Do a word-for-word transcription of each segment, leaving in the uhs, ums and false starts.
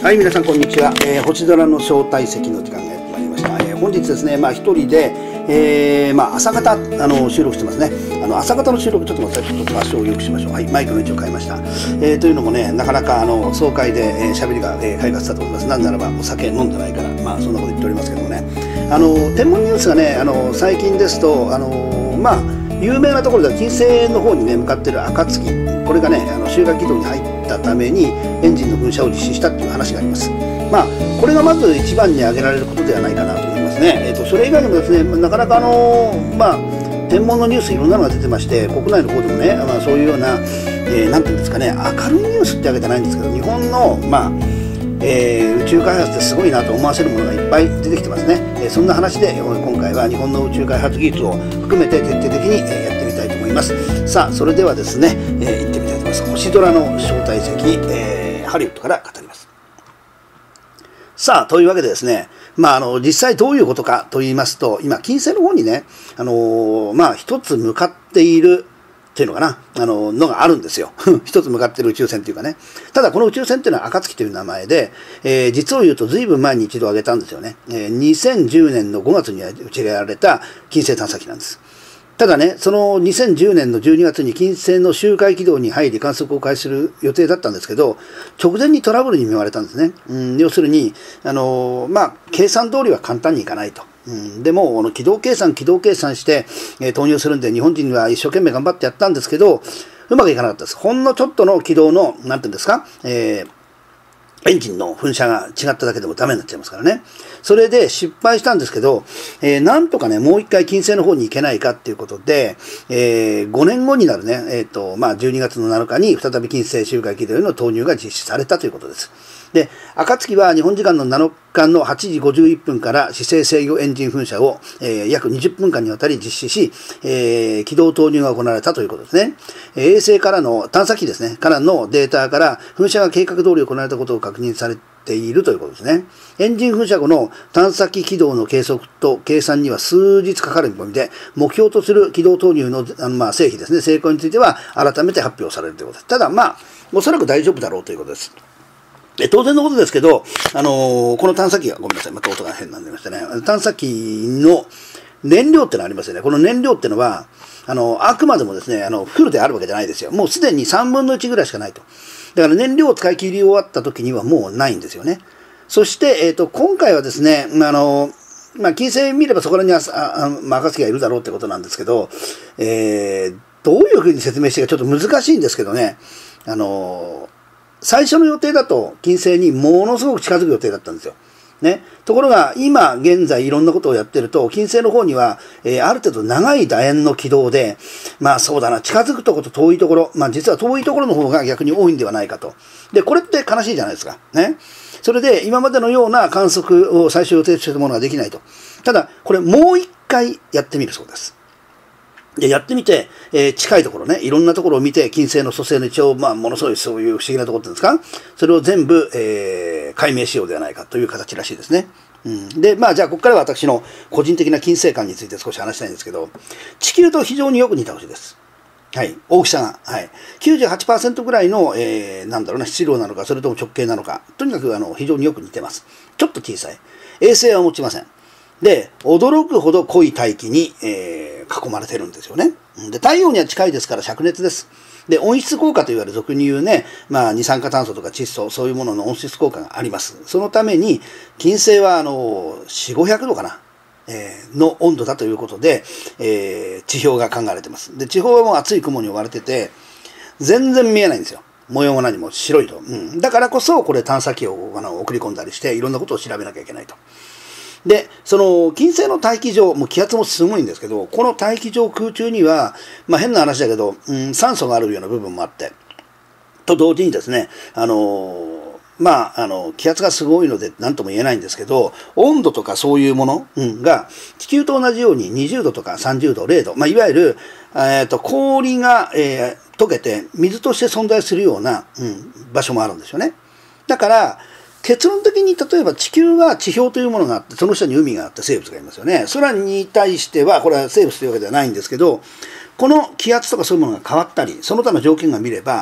はい、皆さんこんにちは。えー、星空の招待席の時間がやってまいりました。えー、本日ですね、まあ一人で、えー、まあ朝方あの収録してますね。あの朝方の収録ちょっと待って、ちょっと場所を良くしましょう。はい、マイクの位置を変えました。えー、というのもね、なかなかあの爽快で喋、えー、りが、えー、快活だと思います。なんならばお酒飲んでないから、まあそんなこと言っておりますけどもね。あの天文ニュースがね、あの最近ですとあのまあ有名なところでは金星の方にね向かっている暁、これがねあの周回軌道に入ったためにエンジンの噴射を実施したっていう話があります。まあこれがまず一番に挙げられることではないかなと思いますね。えーとそれ以外にもですね、なかなかあのまあ天文のニュースいろんなのが出てまして、国内の方でもね、まあ、そういうような、えー、なんていうんですかね、明るいニュースってわけじゃないんですけど、日本のまあえー、宇宙開発ってすごいなと思わせるものがいっぱい出てきてますね。えー、そんな話で今回は日本の宇宙開発技術を含めて徹底的に、えー、やってみたいと思います。さあそれではですね、えー、行ってみたいと思います。星空の招待席、えー、ハリウッドから語ります。さあというわけでですね、まあ、あの実際どういうことかと言いますと、今金星の方にね、あのー、まあ一つ向かっているっていうのかな、あののがあるんですよ。一つ向かってる宇宙船っていうかね。ただこの宇宙船っていうのは暁という名前で、えー、実を言うと随分前に一度挙げたんですよね。えー、にせんじゅうねんのごがつに打ち上げられた金星探査機なんです。ただね、そのにせんじゅうねんのじゅうにがつに金星の周回軌道に入り観測を開始する予定だったんですけど、直前にトラブルに見舞われたんですね。うん、要するに、あのー、まあ、計算通りは簡単にいかないと。うん、でも、この軌道計算、軌道計算して、えー、投入するんで、日本人は一生懸命頑張ってやったんですけど、うまくいかなかったです。ほんのちょっとの軌道の、なんていうんですか、えーエンジンの噴射が違っただけでもダメになっちゃいますからね。それで失敗したんですけど、えー、なんとかね、もう一回金星の方に行けないかっていうことで、えー、ごねんごになるね、えっと、まあ、じゅうにがつのなのかに再び金星周回軌道への投入が実施されたということです。で、暁は日本時間のなのかのはちじごじゅういっぷんから姿勢制御エンジン噴射を、えー、約にじゅっぷんかんにわたり実施し、えー、軌道投入が行われたということですね。衛星からの、探査機ですね、からのデータから噴射が計画通り行われたことを確認されているということですね。エンジン噴射後の探査機軌道の計測と計算には数日かかる見込みで、目標とする軌道投入の、あのまあ、成否ですね、成功については改めて発表されるということです。ただ、まあ、おそらく大丈夫だろうということです。当然のことですけど、あのー、この探査機が、ごめんなさい、また音が変なんでましてね、探査機の燃料ってのがありますよね。この燃料ってのは、あの、あくまでもですね、あの、フルであるわけじゃないですよ。もうすでにさんぶんのいちぐらいしかないと。だから燃料を使い切り終わった時にはもうないんですよね。そして、えっと、今回はですね、あの、まあ、金星見ればそこらには、ああまあ、暁がいるだろうってことなんですけど、えー、どういうふうに説明していいかちょっと難しいんですけどね、あの、最初の予定だと金星にものすごく近づく予定だったんですよ。ね、ところが今現在いろんなことをやってると金星の方には、えー、ある程度長い楕円の軌道でまあそうだな近づくところと遠いところ、まあ実は遠いところの方が逆に多いんではないかと。でこれって悲しいじゃないですか。ね。それで今までのような観測を最初予定していたものができないと。ただこれもう一回やってみるそうです。でやってみて、えー、近いところね、いろんなところを見て、金星の組成の一応、まあ、ものすごいそういう不思議なところっていうんですか、それを全部、えー、解明しようではないかという形らしいですね。うん、で、まあ、じゃあ、ここからは私の個人的な金星観について少し話したいんですけど、地球と非常によく似た星です。はい。大きさが。はい。きゅうじゅうはちパーセント ぐらいの、えー、なんだろうな、質量なのか、それとも直径なのか、とにかく、あの、非常によく似てます。ちょっと小さい。衛星は持ちません。で、驚くほど濃い大気に、えー、囲まれてるんですよね。で、太陽には近いですから灼熱です。で、温室効果といわれる俗に言うね、まあ、二酸化炭素とか窒素、そういうものの温室効果があります。そのために、金星は、あの、よんひゃく、ごひゃくどかな、えー、の温度だということで、えー、地表が考えられてます。で、地表はもう厚い雲に覆われてて、全然見えないんですよ。模様も何も白いと。うん。だからこそ、これ探査機をあの送り込んだりして、いろんなことを調べなきゃいけないと。で、その、金星の大気上、もう気圧もすごいんですけど、この大気上空中には、まあ変な話だけど、うん、酸素があるような部分もあって、と同時にですね、あの、まあ、あの、気圧がすごいので何とも言えないんですけど、温度とかそういうもの、うん、が、地球と同じようににじゅうどとかさんじゅうど、れいど、まあいわゆる、えっと、氷が、えー、溶けて水として存在するような、うん、場所もあるんですよね。だから、結論的に例えば地球は地表というものがあって、その下に海があって生物がいますよね。空に対しては、これは生物というわけではないんですけど、この気圧とかそういうものが変わったり、その他の条件が見れば、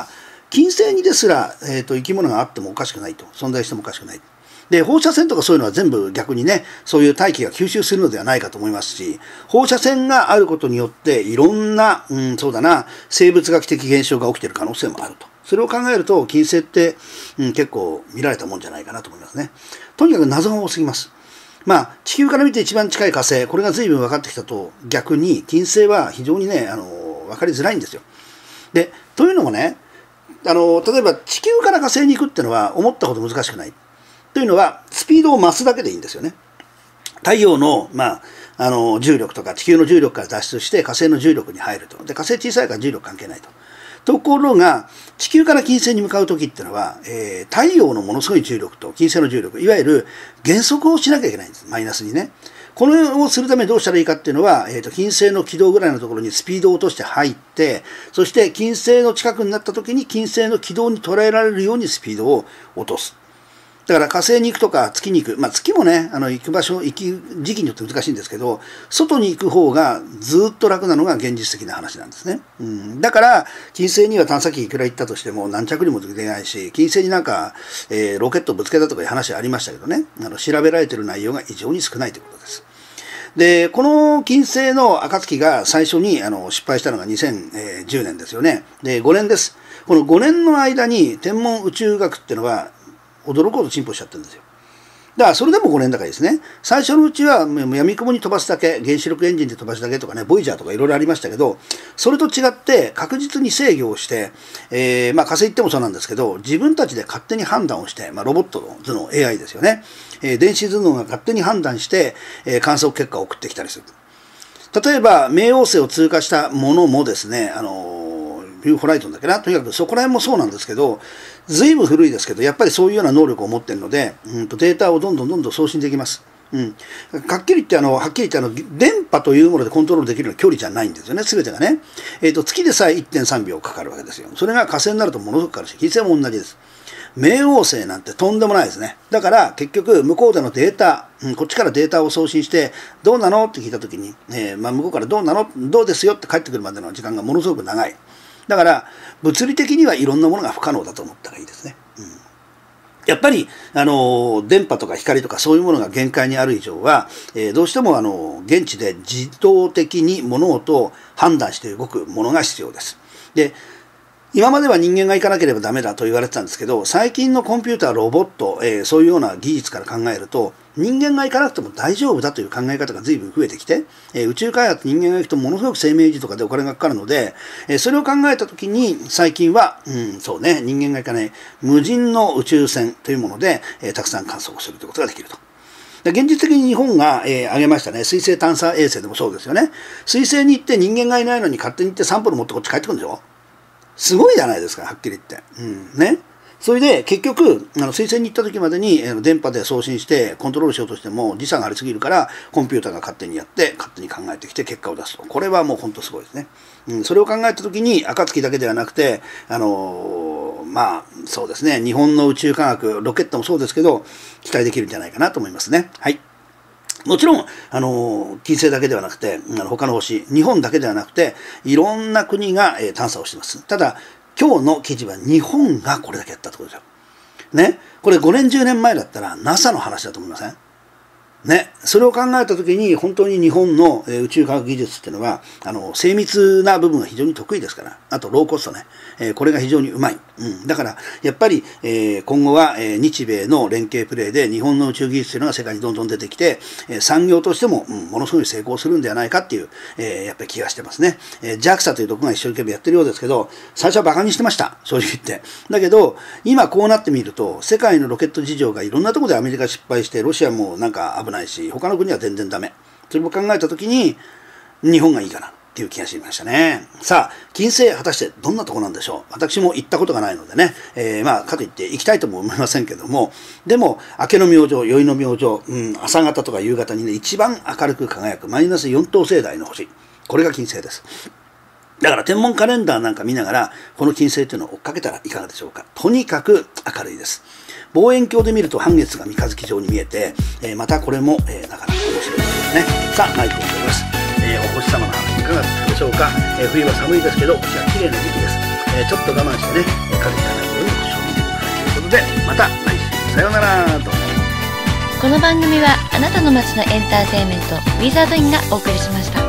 金星にですら、えー、と生き物があってもおかしくないと、存在してもおかしくない。で、放射線とかそういうのは全部逆にね、そういう大気が吸収するのではないかと思いますし、放射線があることによっていろんな、うん、そうだな、生物学的現象が起きている可能性もあると。それを考えると、金星って、うん、結構見られたもんじゃないかなと思いますね。とにかく謎が多すぎます。まあ、地球から見て一番近い火星、これが随分分かってきたと、逆に金星は非常にね、あの、分かりづらいんですよ。で、というのもね、あの、例えば地球から火星に行くっていうのは思ったほど難しくない。というのは、スピードを増すだけでいいんですよね。太陽の、まあ、あの、重力とか地球の重力から脱出して火星の重力に入ると。で、火星小さいから重力関係ないと。ところが、地球から金星に向かうときっていうのは、えー、太陽のものすごい重力と金星の重力、いわゆる減速をしなきゃいけないんです。マイナスにね。このをするためにどうしたらいいかっていうのは、えーと、金星の軌道ぐらいのところにスピードを落として入って、そして金星の近くになったときに金星の軌道に捉えられるようにスピードを落とす。だから火星に行くとか月に行く、まあ月もね、あの行く場所、行き時期によって難しいんですけど、外に行く方がずっと楽なのが現実的な話なんですね。うん、だから、金星には探査機いくら行ったとしても何着にも出ないし、金星になんか、えー、ロケットぶつけたとかいう話ありましたけどね、あの調べられている内容が異常に少ないということです。で、この金星の暁が最初にあの失敗したのがにせんじゅうねんですよね。で、ごねんです。このごねんの間に天文宇宙学っていうのは、驚くほど進歩しちゃってるんですよ。だからそれでもごねんだからですね。最初のうちは闇雲に飛ばすだけ、原子力エンジンで飛ばすだけとかね、ボイジャーとかいろいろありましたけど、それと違って確実に制御をして、えー、まあ火星行ってもそうなんですけど、自分たちで勝手に判断をして、まあロボットの頭脳、エーアイ ですよね。えー、電子頭脳が勝手に判断して、えー、観測結果を送ってきたりする。例えば、冥王星を通過したものもですね、あのービューホライゾンだっけな、とにかくそこら辺もそうなんですけど、ずいぶん古いですけど、やっぱりそういうような能力を持っているので、うんとデータをどんどんどんどん送信できます。うん、はっきり言ってあの、はっきり言ってあの、電波というものでコントロールできるような距離じゃないんですよね、すべてがね。えっと、月でさえ いってんさんびょうかかるわけですよ。それが火星になるとものすごくかかるし、金星も同じです。冥王星なんてとんでもないですね。だから結局向こうでのデータ、うん、こっちからデータを送信してどうなのって聞いたときに、えーまあ、向こうからどうなのどうですよって帰ってくるまでの時間がものすごく長い。だから物理的にはいろんなものが不可能だと思ったらいいですね。うん、やっぱりあの電波とか光とかそういうものが限界にある以上は、えー、どうしてもあの現地で自動的に物事を判断して動くものが必要です。で、今までは人間が行かなければダメだと言われてたんですけど、最近のコンピューター、ロボット、えー、そういうような技術から考えると、人間が行かなくても大丈夫だという考え方が随分増えてきて、えー、宇宙開発人間が行くとものすごく生命維持とかでお金がかかるので、えー、それを考えたときに最近は、うん、そうね、人間が行かない無人の宇宙船というもので、えー、たくさん観測するということができると。現実的に日本が、えー、挙げましたね、水星探査衛星でもそうですよね。水星に行って人間がいないのに勝手に行ってサンプル持ってこっち帰ってくるんでしょ。すごいじゃないですか、はっきり言って。うん、ね。それで結局、あの水星に行った時までに、えー、電波で送信してコントロールしようとしても時差がありすぎるから、コンピューターが勝手にやって、勝手に考えてきて結果を出すと。これはもう本当すごいですね。うん、それを考えた時に、暁だけではなくて、あのー、まあ、そうですね、日本の宇宙科学、ロケットもそうですけど、期待できるんじゃないかなと思いますね。はい。もちろん、あの、金星だけではなくて、あの他の星、日本だけではなくて、いろんな国が、えー、探査をしています。ただ、今日の記事は日本がこれだけやったってことですよ。ね。これごねん、じゅうねんまえだったら ナサ の話だと思いません？ね。それを考えたときに、本当に日本の宇宙科学技術っていうのは、あの、精密な部分が非常に得意ですから、あとローコストね。えー、これが非常にうまい。うん。だから、やっぱり、えー、今後は、えー、日米の連携プレーで日本の宇宙技術というのが世界にどんどん出てきて、えー、産業としても、うん、ものすごい成功するんではないかっていう、えー、やっぱり気がしてますね。えー、ジャクサ というところが一生懸命やってるようですけど、最初はバカにしてました。正直言って。だけど、今こうなってみると、世界のロケット事情がいろんなところでアメリカ失敗して、ロシアもなんか危ないし、他の国は全然ダメ。それも考えたときに、日本がいいかなっていう気がしましたね。さあ、金星果たしてどんなところなんでしょう。私も行ったことがないのでね、えー、まあ、かといって行きたいとも思いませんけども、でも、明けの明星、宵の明星、うん、朝方とか夕方にね、一番明るく輝くマイナスよん等星代の星。これが金星です。だから天文カレンダーなんか見ながら、この金星というのを追っかけたらいかがでしょうか。とにかく明るいです。望遠鏡で見ると半月が三日月状に見えて、えー、またこれも、えー、なかなか面白いですね。さあ、マイクを取ります。えー、お星様の話いかがでしょうか。えー、冬は寒いですけど、星は綺麗な時期です。 えー、ちょっと我慢してね、風邪ひかないようにご賞味くださいということで、また来週さようならと。 この番組はあなたの街のエンターテインメントウィザードインがお送りしました。